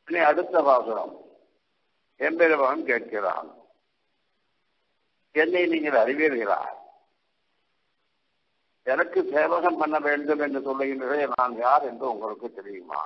இனி அடுத்த வாசனம் எம்பெருமான் கேட்கிறான், என்னை நீங்கள் அறிவீர்களா? எனக்கு சேவகம் பண்ண வேண்டும் என்று சொல்லுகின்றதே நான் யார் என்று உங்களுக்கு தெரியுமா?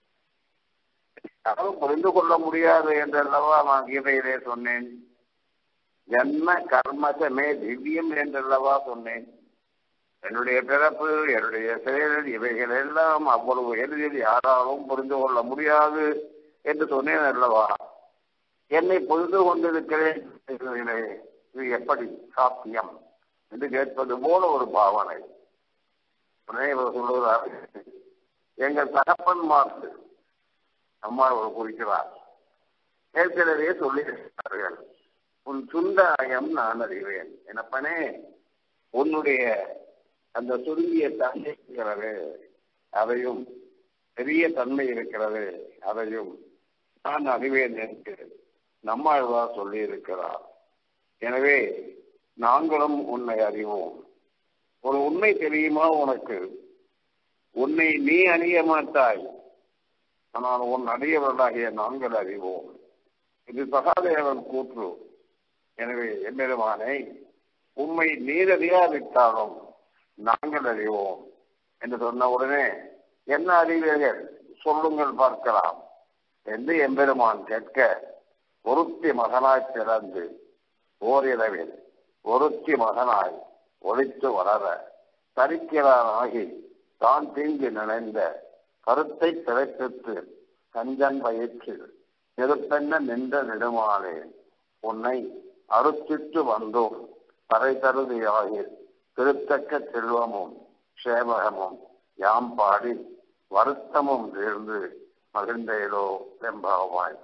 யாரும் புரிந்து கொள்ள முடியாது என்றல்லவா நான் கீதையிலே சொன்னேன். ஜன்ம கர்மசமே திவ்யம் என்றல்லவா சொன்னேன். என்னுடைய பிறப்பு, என்னுடைய செயல், இவைகள் எல்லாம் அவ்வளவு எளிதில் யாராலும் புரிந்து கொள்ள முடியாது என்று சொன்னேன் அல்லவா? என்னை புரிந்து கொண்டிருக்கிறேன், இது எப்படி சாத்தியம் என்று கேட்பது போல ஒரு பாவனை. சொல்லுகிறார், எங்கள் தகப்பன்மார்க்கு அம்மா குறிக்கிறார், ஏற்கனவே சொல்லியிருக்கிறார்கள், உன் சுண்டாயம் நான் அறிவேன். எனப்பனே, உன்னுடைய அந்த சுருங்கிய தன்மை இருக்கிறது, அதையும் பெரிய தன்மை இருக்கிறது, அதையும் நான் அறிவேன் என்று நம்மாழ்வார் சொல்லி இருக்கிறார். எனவே நாங்களும் உன்னை அறிவோம். ஒரு உண்மை தெரியுமா உனக்கு? உன்னை நீ அறிய மாட்டாய், ஆனால் உன் அறியவர்களாகிய நாங்கள் அறிவோம். இது சகாதேவன் கூற்று. எனவே எம்பெருமானை உண்மை நீர் அறியாவிட்டாலும் நாங்கள் அறிவோம் என்று சொன்ன உடனே, என்ன அறிவீர்கள் சொல்லுங்கள் பார்க்கலாம் என்று எம்பெருமான் கேட்க, ஒருத்தி மகனாய் பிறந்து ஓரிரவில் ஒருத்தி மகனாய் ஒழித்து வளர தரிக்கிறானாகி தான் தீங்கு நினைந்த கருத்தை பிழைப்பித்து கஞ்சன் வயிற்றில் நெருப்பென்ன நின்ற நெடுமானே, உன்னை அறுத்திட்டு வந்தோம் தரை தருதியாகி திருத்தக்க செல்வமும் சேவகமும் யாம் பாடி வருத்தமும் சேர்ந்து மகிழ்ந்தேலோ வெம்பாவாய்.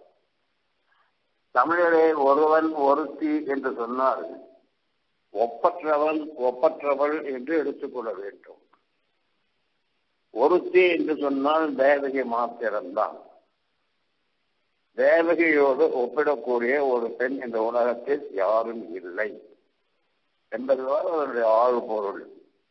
தமிழரே ஒருவன் ஒருத்தி என்று சொன்னால் ஒப்பற்றவன் ஒப்பற்றவள் என்று எடுத்துக்கொள்ள வேண்டும். ஒருத்தி என்று சொன்னால் தேவகி மாத்திரம்தான். தேவகியோடு ஒப்பிடக்கூடிய ஒரு பெண் இந்த உலகத்தில் யாரும் இல்லை என்பதுதான் அவருடைய ஆழ்பொருள்.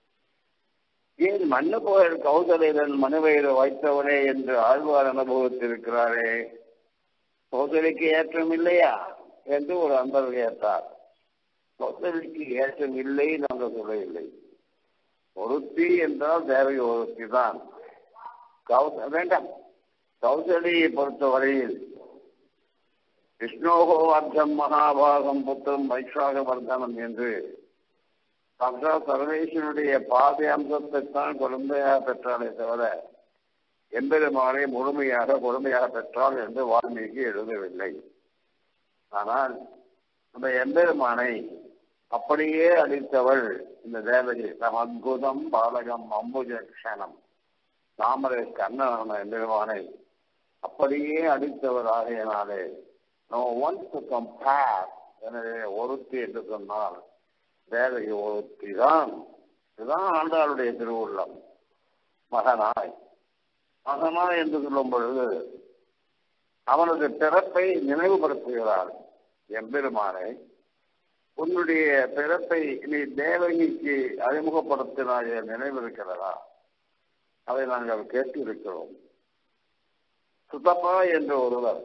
ஏன் மண்ணு புகழ் கௌசலைதன் மனுவயிறு வைத்தவனே என்று ஆழ்வார் அனுபவித்திருக்கிறாரே, கௌசலைக்கு ஏற்றம் இல்லையா என்று ஒரு அன்பர் கேட்டார். கௌசலைக்கு ஏற்றம் இல்லை நாங்கள் சொல்லவில்லை. ஒருத்தி என்றால் தேவகி ஒருத்தி தான். வேண்டாம், கௌசலையை பொறுத்தவரையில் விஷ்ணோகோ அர்த்தம் மகாபாகம் புத்திரம் வைஷாக வர்த்தனம் என்று சர்வேஸ்வனுடைய பாதை அம்சத்தைத்தான் குழந்தையாக பெற்றாலே தவிர எம்பெருமானை முழுமையாக பெற்றாள் என்று வால்மீகி எழுதவில்லை. ஆனால் அந்த எம்பெருமானை அப்படியே அளித்தவள் இந்த தேவகி. தம் அற்புதம் பாலகம் அம்புஜக்ஷணம், தாமரை கண்ணனான எம்பெருமானை அப்படியே அளித்தவர் ஆகையினாலே நோ ஒன் டு கம்பேர். எனவே ஒருத்தி என்று சொன்னால் தேவகி ஒருத்தி தான். இதுதான் ஆண்டாளுடைய திருவுள்ளம். மகனாய் என்று சொல்லும் பொழுது அவனது பிறப்பை நினைவுபடுத்துகிறார். எம்பெருமானை, உன்னுடைய பிறப்பை நீ தேவகிக்கு அறிமுகப்படுத்தினாய நினைவு இருக்கிறதா? அதை நாங்கள் கேட்டிருக்கிறோம். சுதப்பா என்ற ஒருவர்,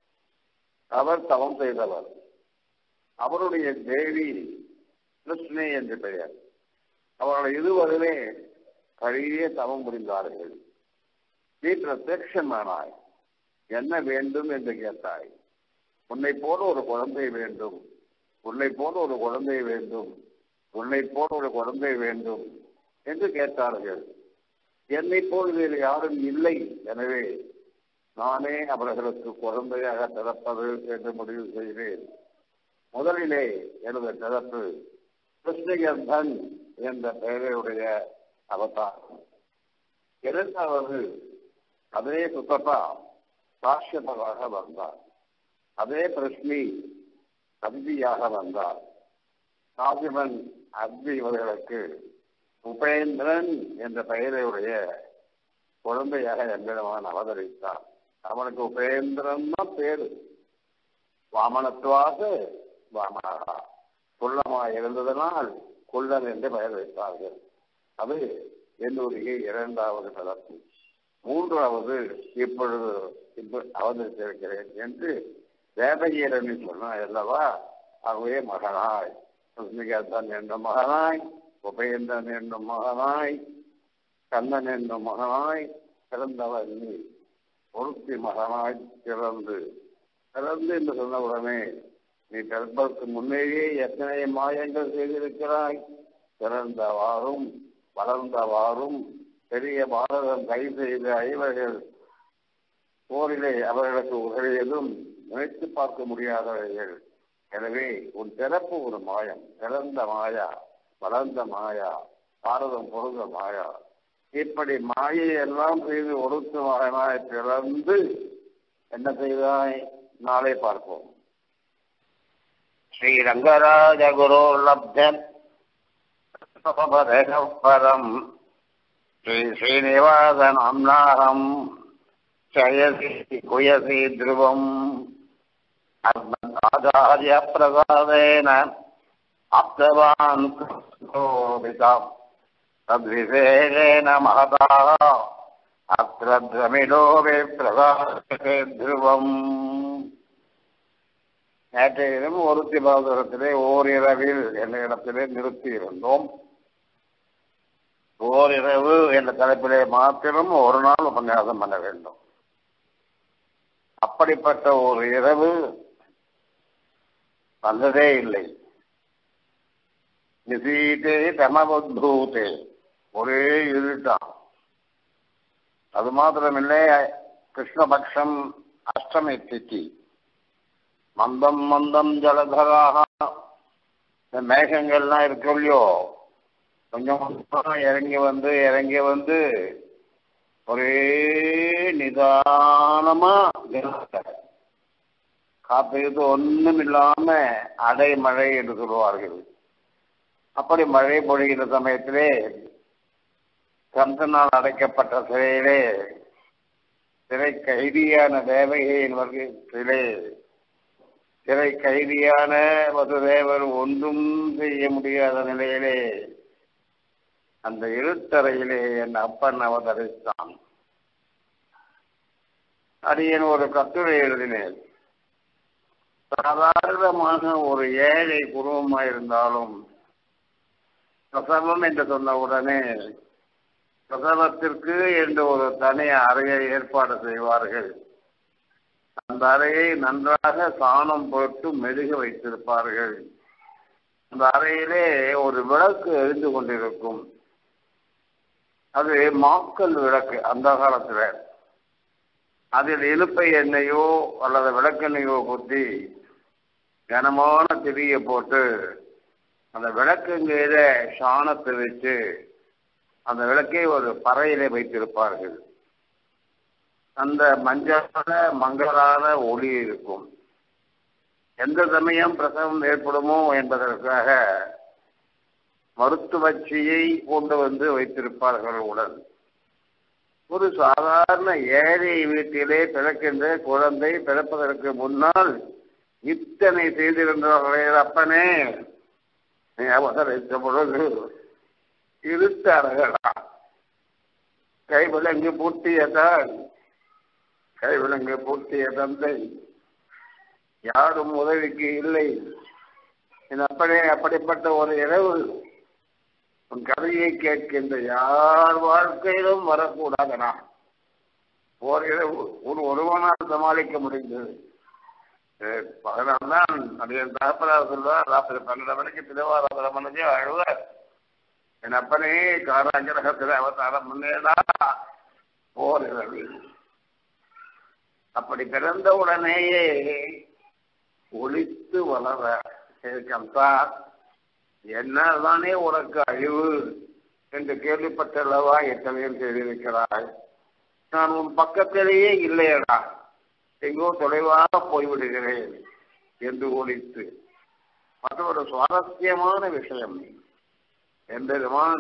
அவர் தவம் செய்தவர். அவருடைய தேவி கிருஷ்ணே என்று பெயர். அவர்கள் இருவருமே கழிய தவம் புரிந்தார்கள். நீ பிரத்யக்ஷமானாய், என்ன வேண்டும் என்று கேட்டாய். உன்னை போல ஒரு குழந்தை வேண்டும், உன்னை போல ஒரு குழந்தை வேண்டும், உன்னை போல ஒரு குழந்தை வேண்டும் என்று கேட்டார்கள். என்னை போல் வேறு யாரும் இல்லை, எனவே நானே அவர்களுக்கு குழந்தையாக பிறப்பது என்று முடிவு செய்தேன். முதலிலே எனது பிறப்பு கிருஷ்ணகர்தன் என்ற பெயரையுடைய அவதாரம். இரண்டாவது அதே சுத்தப்பா காஷ்யபராக வந்தார். அதே பிரஷ்னி அக்னியாக வந்தார். காசிமன் அக்னி இவர்களுக்கு உபேந்திரன் என்ற பெயரையுடைய குழந்தையாக எம்பெருமான் அவதரித்தார். அவனுக்கு உபேந்திரன் தான் பேரு. வாமனத்துவாக வாமனகா, குள்ளமாக இருந்ததனால் குள்ளன் என்று பெயர் வைத்தார்கள். அது என்னுடைய இரண்டாவது பிறப்பு. மூன்றாவது இப்பொழுது அவதரித்திருக்கிறேன் என்று தேவகீரன் சொன்னாய் அல்லவா. ஆகவே மகனாய் ரஷ்மிகாந்தன் என்ற மகனாய், உபேந்திரன் என்ற மகனாய், கண்ணன் என்ற மகனாய் பிறந்தவன் நீ. ஒருத்தி மகனாய் பிறந்து என்று சொன்னவுடனே நீ பிறப்பதற்கு முன்னேயே எத்தனை மாயங்கள் செய்திருக்கிறாய். பிறந்தவாறும் வளர்ந்தவாறும் பெரிய பாரதம் கை செய்த ஐவர்கள் போரிலே அவர்களுக்கு உதவியதும் நினைத்து பார்க்க முடியாதவர்கள். எனவே உன் பிறப்பு ஒரு மாயம். பிறந்த மாயா, வளர்ந்த மாயா, பாரதம் பொருந்த மாயா. இப்படி மாயை எல்லாம் செய்து ஒடுத்து மகனாய் பிறந்து என்ன செய்தாய்? நாளை பார்ப்போம். ஸ்ரீரங்கராஜ குரு லப்தம் பரம் ஸ்ரீ ஸ்ரீனிவாசனம் நாகம் ஜயசி குயசி த்ருவம் ஆச்சாரிய பிரசாதேன ஆப்தவான் கோபிதாம் தத்விசேஷேன மகதா அத்ர த்ரமிடோபி பிரசாதே த்ருவம். நேற்றைய தினம் ஒருத்தி பாதரத்திலே ஓரிரவில் என்ற இடத்திலே நிறுத்தி இருந்தோம். ஓரிரவு என்ற தலைப்பிலே மாத்திரம் ஒரு நாள் உபன்யாசம் பண்ண வேண்டும். அப்படிப்பட்ட ஒரு இரவு வந்ததே இல்லை. நிசீதே தமபூதே, ஒரே இருட்டாம். அது மாத்திரமில்லை, கிருஷ்ணபக்ஷம் அஷ்டமி திதி. மந்தம் மந்தம் ஜலதராக, இந்த மேகங்கள்லாம் இருக்கு இல்லையோ, கொஞ்சம் இறங்கி வந்து ஒரே நிதானமா காப்பீடு ஒன்றும் இல்லாம அடை மழை என்று சொல்லுவார்கள். அப்படி மழை பொழிகிற சமயத்திலே கந்தனால் அடைக்கப்பட்ட சிறையிலே சிறை கைதியான தேவகையின் வர்க்கத்திலே சிறை கைதியான வசுதேவர் ஒன்றும் செய்ய முடியாத நிலையிலே அந்த இருட்டறையிலே என் அப்பன் அவதரித்தான். அடியன் ஒரு கட்டுரை எழுதினேன். சாதாரணமாக ஒரு ஏழை குடும்பமாயிருந்தாலும் பிரசவம் என்று சொன்னவுடனே பிரசவத்திற்கு என்று ஒரு தனி அறையை ஏற்பாடு செய்வார்கள். அந்த அறையை நன்றாக சாணம் போட்டு மெழுக வைத்திருப்பார்கள். அந்த அறையிலே ஒரு விளக்கு எரிந்து கொண்டிருக்கும். அது மாக்கல் விளக்கு. அந்த காலத்துல அதில் இலுப்பை எண்ணெயோ அல்லது விளக்கெண்ணையோ ஊற்றி கனமான திரியை போட்டு அந்த விளக்குங்கிற சாணத்தை வச்சு அந்த விளக்கை ஒரு பறையிலே வைத்திருப்பார்கள். அந்த மஞ்சளான மங்களான ஒளி இருக்கும். எந்த சமயம் பிரசவம் ஏற்படுமோ என்பதற்காக மருத்துவச்சியை கொண்டு வந்து வைத்திருப்பார்கள் உடன். ஒரு சாதாரண ஏழை வீட்டிலே பிறக்கின்ற குழந்தை பிறப்பதற்கு முன்னால் இத்தனை செய்திருந்தவர்களே அப்பனே நீ அவதரித்த பொழுது இருட்டார்களா? கைவிலங்கு பூட்டியதான், கைவிலங்கு பூட்டிய தந்தை, யாரும் உதவிக்கு இல்லை. என் அப்பனே அப்படிப்பட்ட ஒரு இரவு உன் கதையை கேட்கின்ற யார் வாழ்க்கையிலும் வரக்கூடாதனா? ஓரிரவு ஒருவனால் சமாளிக்க முடிந்தது. அதனால்தான் அது என் தகப்பனார் சொல்வார், ராத்திரி 12 மணிக்கு திருவாரூர மனதே அழுவார். என் அப்பனே காராகிரகத்தில் அவதாரம் முன்னேடா ஓரிரவு. அப்படி பிறந்த உடனேயே ஒளித்து வளர கம்தான் என்னதானே உனக்கு அழிவு என்று கேள்விப்பட்டல்லவா எத்தனையும் செய்திருக்கிறாய். நான் உன் பக்கத்திலேயே இல்லையடா, எங்கோ தொலைவாக போய்விடுகிறேன் என்று ஒழித்து. மற்றொரு சுவாரஸ்யமான விஷயம், எம்பெருமான்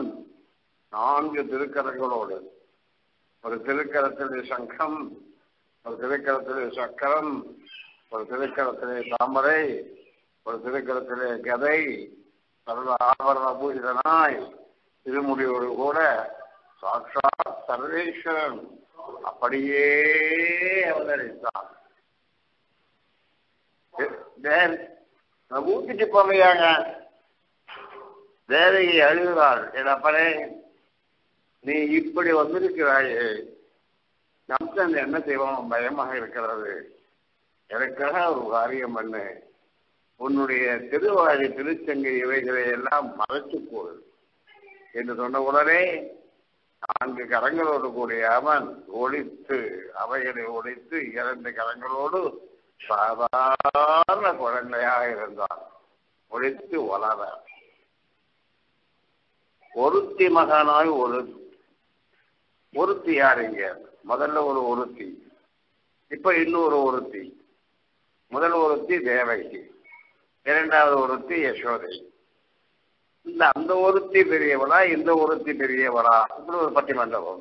4 திருக்கரங்களோடு, ஒரு திருக்கரத்திலே சங்கம், ஒரு திருக்கரத்திலே சக்கரம், ஒரு திருக்கரத்திலே தாமரை, ஒரு திருக்கரத்திலே கதை, சர்வ ஆபரண பூஷிதனாய் திருமுடியோடு கூட சாட்சாத் சர்வேஸ்வரன் அப்படியே அவதரித்தான். ஊத்திட்டு போவையாங்க தேவகி அழுகிறாள். என் அப்பனே, நீ இப்படி வந்திருக்கிறாயே, கம்சன் என்ன செய்வான் பயமாக இருக்கிறது. எனக்காக ஒரு காரியம் பண்ணு, உன்னுடைய திருவாழி திருச்சங்கை இவைகளை எல்லாம் மறைத்துக்கொள் என்று சொன்ன உடனே 4 கரங்களோடு கூடிய அவன் ஒழித்து அவைகளை ஒழித்து 2 கரங்களோடு சாதாரண குழந்தையாக இருந்தான். ஒழித்து வளர ஒருத்தி மகனாய் ஒருத்தி யாருங்க? முதல்ல ஒரு ஒருத்தி, இப்ப இன்னொரு ஒருத்தி. முதல் ஒருத்தி தேவகி, 2வது ஒருத்தி யசோதை. அந்த ஒருத்தி பெரியவளா, இந்த ஒருத்தி பெரியவளா? இப்படி ஒரு பட்டிமண்டபம்.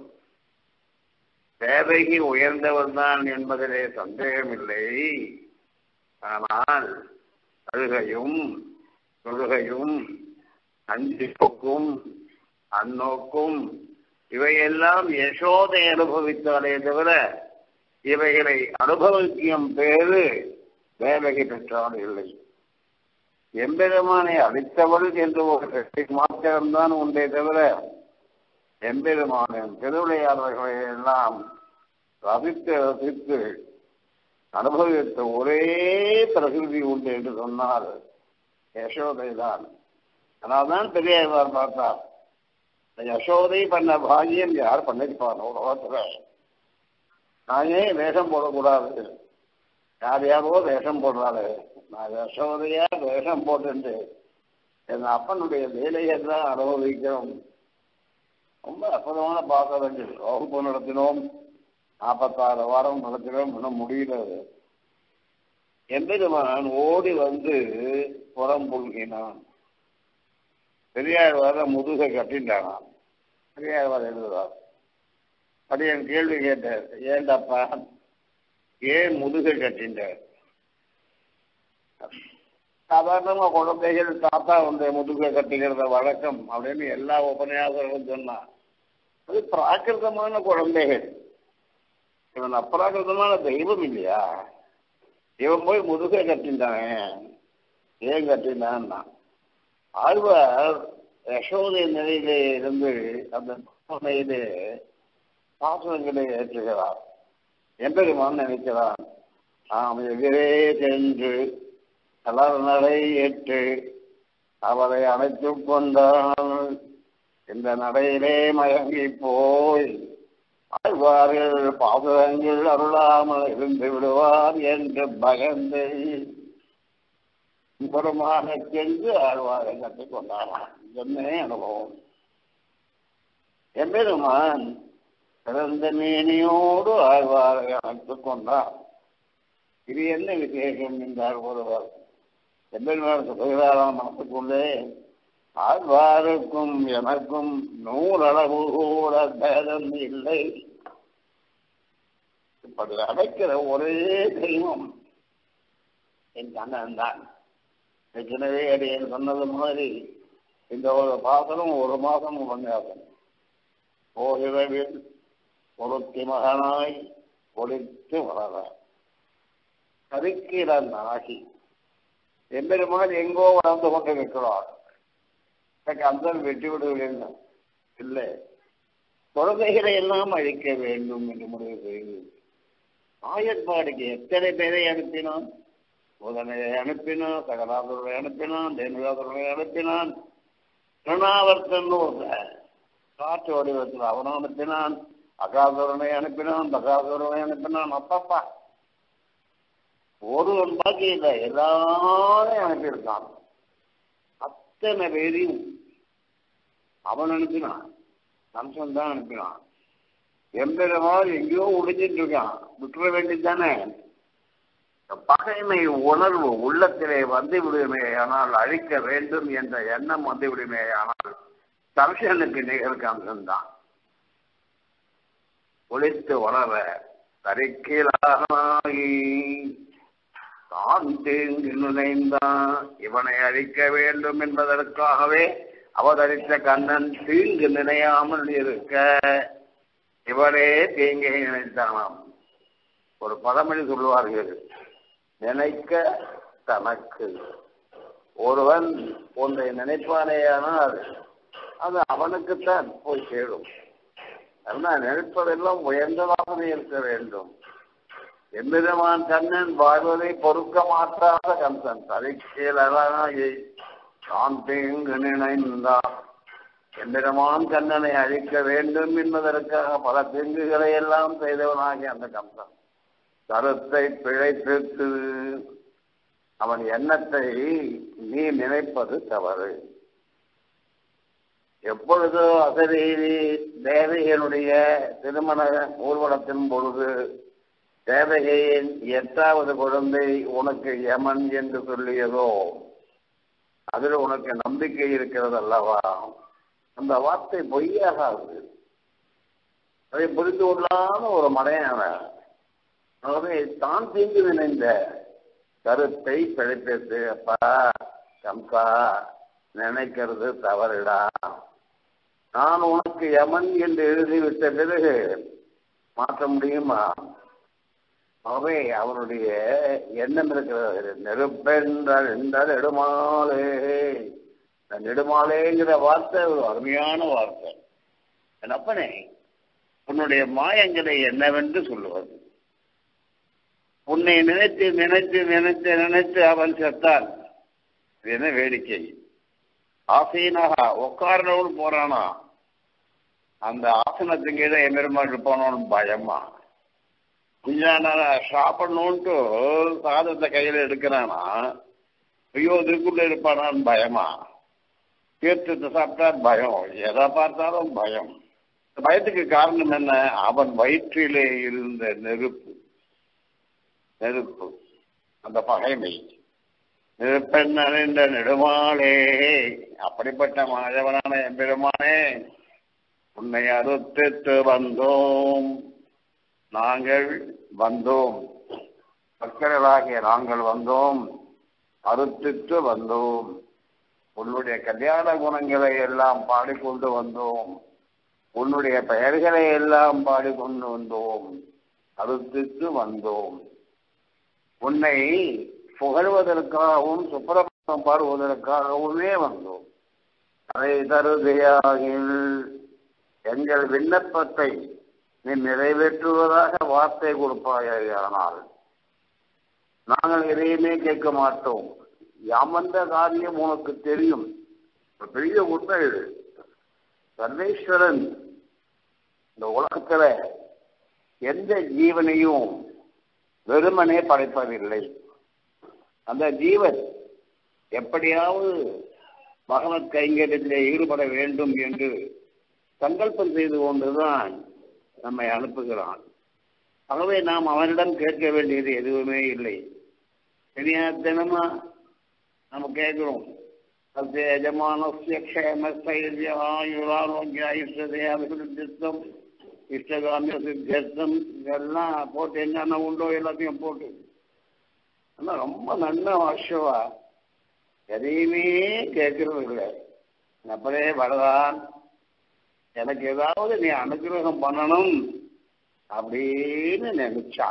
தேவகி உயர்ந்தவள் தான் என்பதிலே சந்தேகமில்லை. ஆனால் அழுகையும் தொழுகையும் அஞ்சிக்கும் அந்நோக்கும் இவையெல்லாம் யசோதை அனுபவித்தாலே தவிர இவைகளை அனுபவிக்கும் பேரு தேவகி பெற்றால் இல்லை. எம்பெருமானை அளித்தவள் என்று ஒரு மாத்திரம்தான் உண்டே தவிர எம்பெருமானின் திருவிளையாடல்களை எல்லாம் ரசித்து அனுபவித்த ஒரே பிரகிருதி உண்டு என்று சொன்னால் யசோதை தான். அதனால்தான் பெரியார் பார்த்தார், யசோதை பண்ண பாகியம் யார் பண்ணிருப்பான் உலகத்துல. நான் ஏன் வேஷம் போடக்கூடாது? யாரையாவோ வேஷம் போடுறாரு, நான் யசோதையா வேஷம் போட்டு என் அப்பனுடைய வேலையை தான் அனுபவிக்கிறோம். ரொம்ப அற்புதமான பாசங்கள். வகுப்பு நடத்தினோம், 46 வாரம் நடத்தினோம், இன்னும் முடியல. எம்பெருமான் ஓடி வந்து புறம் புல்கினான். பெரியார் வர முதுகை கட்டின்றானான். பெரியார் வர எழுதுவார். அது என் கேள்வி கேட்டார், ஏண்டப்பா ஏன் முதுகை கட்டின்றார்? சாதாரணமா குழந்தைகள் தாத்தா வந்து முதுகை கட்டிக்கிறத வழக்கம் அப்படின்னு எல்லா உபன்யாசங்களும் சொன்னான். அது பிராகிருதமான குழந்தைகள். இவன் அப்பிராகிருதமான தெய்வம் இல்லையா? இவன் போய் முதுகை கட்டின்றானே, ஏன் கட்டினான்னா, ஆழ்வார் யசோதை நிலையிலே இருந்து அந்த நிலையிலே பாசனங்களை ஏற்றுகிறார். எம்பெருமான் நினைக்கிறான், நாம் எதிரே சென்று கலர் நடை ஏற்று அவரை அணைத்துக் கொண்டால் இந்த நடையிலே மயங்கி போய் ஆழ்வார்கள் பாதகங்கள் அருளாமல் இருந்து விடுவார் என்று பயந்து புறமாக சென்று ஆழ்வாரை கற்றுக் கொண்டாராம். என்னே அனுபவம். எம்பெருமான் பிறந்த மேனியோடு ஆழ்வாரை அணைத்துக் கொண்டார். இது என்ன விசேஷம் என்றார் ஒருவர். எம்பெருமான் சொல்கிறாராம் மனத்துக்குள்ளே, ஆழ்வாருக்கும் எனக்கும் 100 அளவு கூட பேதம் இல்லை. இப்படி அடைக்கிற ஒரே தெய்வம் என் கண்ணன் தான். ஏற்கனவே அடியேன் சொன்னது மாதிரி இந்த ஒரு பாசனம் 1 மாதம் உபன்யாசம். ஓரிரவில் ஒருத்தி மகனாய் ஒழித்து வளர கருக்கிடன் ஆகி எம்பெருமான் எங்கோ வளர்ந்து கொண்டு இருக்கிறார். அந்த வெற்றி விடுவதில்லை இல்லை, குழந்தைகளை எல்லாம் அழிக்க வேண்டும் என்று முடிவு செய்து ஆயன்பாடுக்கு எத்தனை பேரை அனுப்பினான். முதனையை அனுப்பினான், சகலாசுரனை அனுப்பினான், தேனுகாசுரனை அனுப்பினான், திருநாவர்த்தன் காற்று வடிவத்தில் அவனை அனுப்பினான், அகாசுரனை அனுப்பினான், பகாசுரனை அனுப்பினான். அப்பப்பா ஒருவன் பாக்கி இல்லை, எல்லாரையும் அனுப்பியிருக்கான். அத்தனை பேரையும் அவன் அனுப்பினான், கம்சன் தான் அனுப்பினான். எம்பெருமாள் எங்கேயோ ஒளிஞ்சிட்டு இருக்கான், விட்டுற வேண்டியதானே. பகைமை உணர்வு உள்ளத்திலே வந்து விடுமே ஆனால், அழிக்க வேண்டும் என்ற எண்ணம் வந்து விடுமே ஆனால், கம்சனுக்கு நிகழ் கம்சன் தான். ஒளித்து வளர தரிக்கீழாகி தான் தேங்கி நுழைந்தான். இவனை அழிக்க வேண்டும் என்பதற்காகவே அவதரித்த கண்ணன் தீங்கு நினையாமல் இருக்க இவரே தீங்கை நினைத்தானாம். ஒரு பழமொழி சொல்லுவார்கள், நினைக்க தனக்கு. ஒருவன் ஒன்றை நினைப்பானேயானால் அது அவனுக்குத்தான் போய் சேரும். அதனால் நினைப்பதெல்லாம் உயர்ந்ததாக இருக்க வேண்டும். எம்பெருமான் கண்ணன் வாழ்வதை பொறுக்க மாற்றாத கம்சன் தரிக்கேலாயை தான் தீங்கு நினைந்தான். எம்பெருமான் கண்ணனை அழிக்க வேண்டும் என்பதற்காக பல தீங்குகளை எல்லாம் செய்தவனாகிய அந்த கம்சன் கருத்தை பிழைத்து அவன் எண்ணத்தை நீ நினைப்பது தவறு. எப்பொழுதோ அசரீரி தேவகையினுடைய திருமண ஊர்வலத்தின் பொழுது தேவகையின் 8வது குழந்தை உனக்கு யமன் என்று சொல்லியதோ அதில் உனக்கு நம்பிக்கை இருக்கிறது அல்லவா? அந்த வார்த்தை பொய்யாகாது. அதை புரிந்து கொள்ளாத ஒரு மடையான ஆகவே தான் தீங்கு நினைந்த கருத்தை பிழைப்பித்து, அப்பா கம்சா நினைக்கிறது தவறிடா, நான் உனக்கு யமன் என்று எழுதிவிட்ட பிறகு மாற்ற முடியுமா? ஆகவே அவனுடைய எண்ணம் இருக்கிறது. நெருப்பென்றால் என்றால் நெடுமாலே. நெடுமாலேங்கிற வார்த்தை ஒரு அருமையான வார்த்தை. என் அப்பனே, உன்னுடைய மாயங்களை என்னவென்று சொல்லுவது? உன்னை நினைத்து நினைத்து நினைத்து நினைத்து அவன் செத்தான். இது என்ன வேடிக்கை! ஆசையினாக உட்கார்ந்தவன் போறானா, அந்த ஆசனத்துக்கு கீழே எம்பெருமான் இருப்பானோன்னு பயமா? கொஞ்ச சாப்பிடணும்ட்டு சாதத்தை கையில எடுக்கிறானா, ஐயோ இதுக்குள்ள இருப்பானான்னு பயமா? தீர்த்தத்தை சாப்பிட்டா பயம், எதை பார்த்தாலும் பயம். பயத்துக்கு காரணம் என்ன? அவன் வயிற்றிலே இருந்த நெருப்பு, அந்த பகைமை. நெருப்பெண் அறிந்த நெடுமாளே, அப்படிப்பட்ட மாதவனான எம்பெருமானே, உன்னை அறுத்திட்டு வந்தோம். நாங்கள் வந்தோம், மக்களாகிய நாங்கள் வந்தோம், அறுத்திட்டு வந்தோம். உன்னுடைய கல்யாண குணங்களை எல்லாம் பாடிக்கொண்டு வந்தோம், உன்னுடைய பெயர்களை எல்லாம் பாடிக்கொண்டு வந்தோம், அறுத்திட்டு வந்தோம். உன்னை புகழ்வதற்காகவும் சுப்பிரமணியம் பாடுவதற்காகவுமே வந்தோம். அதை தருதையாகில் எங்கள் விண்ணப்பத்தை நீ நிறைவேற்றுவதாக வார்த்தை கொடுப்பாயானால் நாங்கள் எதையுமே கேட்க மாட்டோம். யாமந்த காரியம் உனக்கு தெரியும். பெரிய உண்மை இது. சர்வேஸ்வரன் இந்த உலகத்துல எந்த ஜீவனையும் வெறுமனே படைப்பதில்லை. அந்த ஜீவன் எப்படியாவது பகவத் கைங்கரியத்திலே ஈடுபட வேண்டும் என்று சங்கல்பம் செய்து கொண்டுதான் நம்மை அனுப்புகிறான். ஆகவே நாம் அவனிடம் கேட்க வேண்டியது எதுவுமே இல்லை. சரியா? தினமா நம்ம கேட்கிறோம், எஜமானஸ்ய க்ஷேம ஸ்தைர்ய ஆயுராரோக்கிய ஐஸ்வர்யம் இஷ்டகாமிய சித்தியர்த்தம் இதெல்லாம் போட்டு என்னென்ன உண்டோ எல்லாத்தையும் போட்டு ஆனால் ரொம்ப நல்ல வாஷவா எதையுமே கேட்கறது இல்லை. அப்படியே வரதான் எனக்கு ஏதாவது நீ அனுகிரகம் பண்ணணும் அப்படின்னு நினைச்சா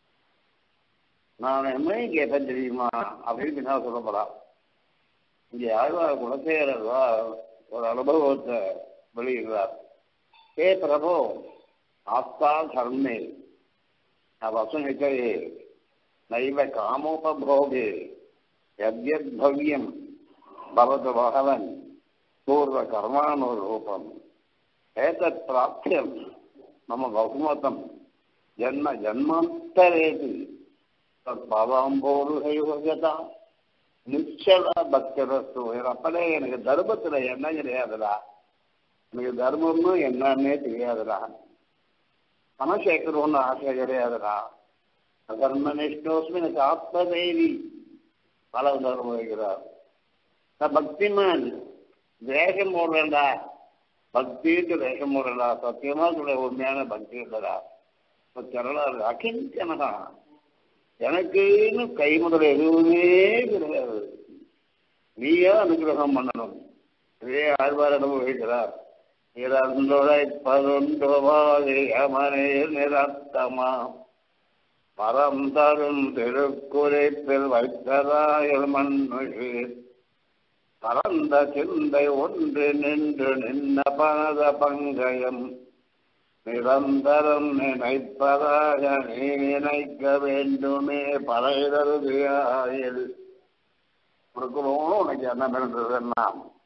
நான் என்ன கேட்பேன் தெரியுமா அப்படின்னு என்ன சொல்லப்படாது. இங்கே ஆழ்வார் குலசேகரா ஒரு அனுபவத்தை வெளியிடுறார். हे प्रभो आस्था धर्मे वसुनिके नैव कामोपभोगे यद्यद्भव्यं भवतु भगवन् पूर्वकर्मानुरूपम् एतत् प्राप्त्यं मम बहुमतं जन्म जन्मान्तरेति तत्पादाम्बोरुहैवगता निश्चल भक्तिरस्तु. அப்படே எனக்கு தர்மத்தில் என்ன கிடையாதுடா, எனக்கு தர்மம்னு என்னன்னே தெரியாதுடா, பணம் சேர்க்கணும்னு ஆசை கிடையாதுடா. தர்மனிஷ்டோஸ்மி எனக்கு ஆத்மதேவி பல தர்மம் வைக்கிறார். நான் பக்திமான் வேஷம் போடுறேன்டா, பக்திட்டு வேஷம் போடுறா, சத்தியமா சொல்ல உண்மையான பக்தி இல்லடா. சரளாரு அகிஞ்சனகா, எனக்குன்னு கைமுதல் எதுவுமே கிடையாது, நீயா அனுகிரகம் பண்ணணும். இதே ஆழ்வார் அனுபவிக்கிறார். இறந்துழைப்பதுண்டுவாகி அமனே நிறத்தமா பரந்தரும் திருக்குறிப்பில் வைத்ததாயல் மண்ணுகி பரந்த சிந்தை ஒன்று நின்று நின்ன பனத பங்கயம் நிரந்தரம் நினைப்பதாக நீ நினைக்க வேண்டுமே பறைதருதியாயில் கொடுக்கணும். உனக்கு என்ன இருந்ததுன்னா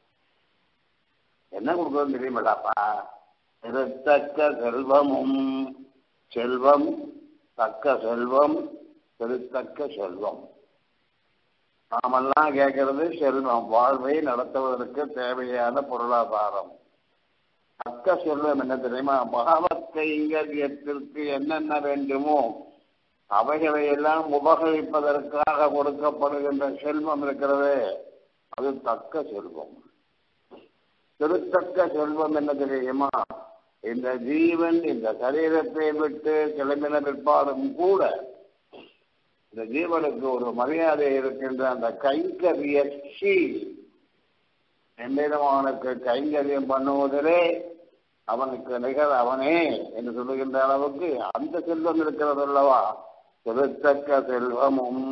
என்ன கொடுக்கணும் தெரியுமாடாப்பா? திருத்தக்க செல்வமும் செல்வம் தக்க செல்வம் திருத்தக்க செல்வம். நாமெல்லாம் கேட்கறது செல்வம், வாழ்வை நடத்துவதற்கு தேவையான பொருளாதாரம். தக்க செல்வம் என்ன தெரியுமா? பகவத் கைங்கரியத்திற்கு என்னென்ன வேண்டுமோ அவைகளை எல்லாம் உபகரிப்பதற்காக கொடுக்கப்படுகின்ற செல்வம் இருக்கிறது, அது தக்க செல்வம். திருத்தக்க செல்வம் என்ன தெரியுமா? இந்த ஜீவன் இந்த சரீரத்தை விட்டு கிளம்பின பிற்பாடும் கூட இந்த ஜீவனுக்கு ஒரு மரியாதை இருக்கின்ற அந்த கைங்கரியி எந்திரமானுக்கு கைங்கரியம் பண்ணுவதிலே அவனுக்கு நிகர் அவனே என்று சொல்லுகின்ற அளவுக்கு அந்த செல்வம் இருக்கிறது அல்லவா? திருத்தக்க செல்வமும்.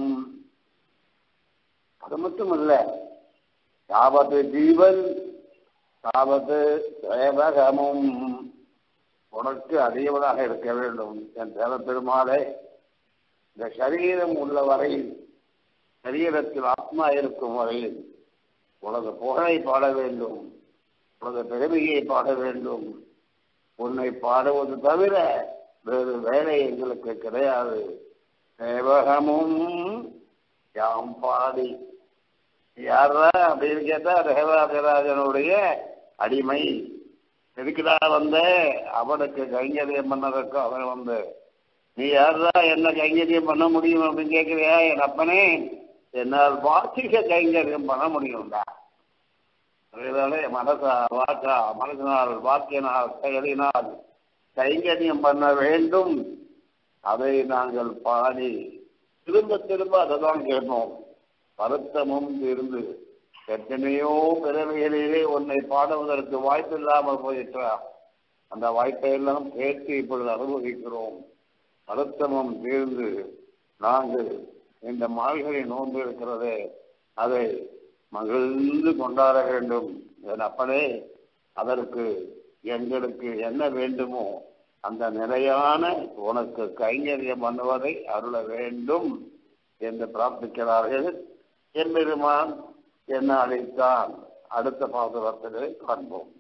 அது மட்டும் இல்ல, தாவத்து ஜீவன் தாவத்து சேவகமும். உனக்கு அதிகமாக இருக்க வேண்டும் என் தேவ பெருமாளே. இந்த சரீரம் உள்ள வரையில், சரீரத்தில் ஆத்மா இருக்கும் வரையில் உனது புகழை பாட வேண்டும், உனது பெருமையை பாட வேண்டும். உன்னை பாடுவது தவிர வேறு வேலை எங்களுக்கு கிடையாது. சேவகமும் யாம் பாடி. யாரா அப்படின்னு கேட்டா ரேவராஜனுடைய அடிமை. எதுக்குடா வந்த? அவனுக்கு கைங்கரியம் பண்ணதற்கு அவன் வந்து. நீ யாரா என்ன கைங்கரியம் பண்ண முடியும் அப்படின்னு கேட்கிறியா? என் அப்பனே, என்னால் வாசிக்க கைங்கரியம் பண்ண முடியும்டா. அதனாலே மனசா வாக்கா மனசினால் வாக்கியனால் செயலினால் கைங்கரியம் பண்ண வேண்டும். அதை நாங்கள் பாடி திரும்ப திரும்ப அதை தான் கேட்போம். வருத்தமும் இருந்து எத்தனையோ பிறவிகளிலே உன்னை பாடுவதற்கு வாய்ப்பு இல்லாமல் போயிட்டா, அந்த வாய்ப்பை எல்லாம் கேட்டு இப்பொழுது அனுபவிக்கிறோம். வருத்தமும் தீர்ந்து நாங்கள் இந்த மால்களை நோன்பு இருக்கிறதே அதை மகிழ்ந்து கொண்டாட வேண்டும். என் அப்பனே, அதற்கு எங்களுக்கு என்ன வேண்டுமோ அந்த நிலையான உனக்கு கைங்கரியம் பண்ணுவதை அருள வேண்டும் என்று பிரார்த்திக்கிறார்கள். எம்பெருமான் என்ன அழைத்தான்? அடுத்த பாசுரத்திலே காண்போம்.